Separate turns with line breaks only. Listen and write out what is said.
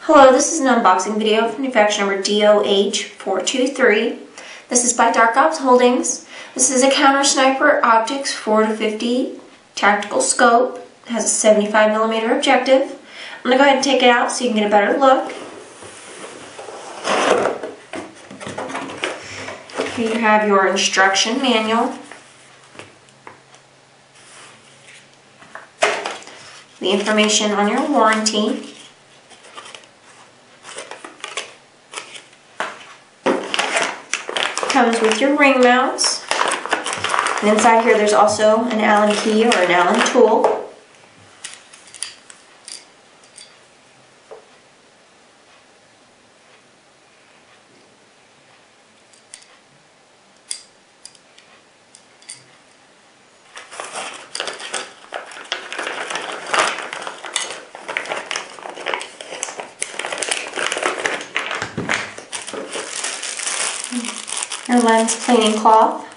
Hello, this is an unboxing video from manufacturer number DOH423. This is by Dark Ops Holdings. This is a CounterSniper Optics 4-50 tactical scope. It has a 75mm objective. I'm going to go ahead and take it out so you can get a better look. Here you have your instruction manual. The information on your warranty. Comes with your ring mounts. And inside here there's also an Allen key or an Allen tool. Your lens cleaning cloth.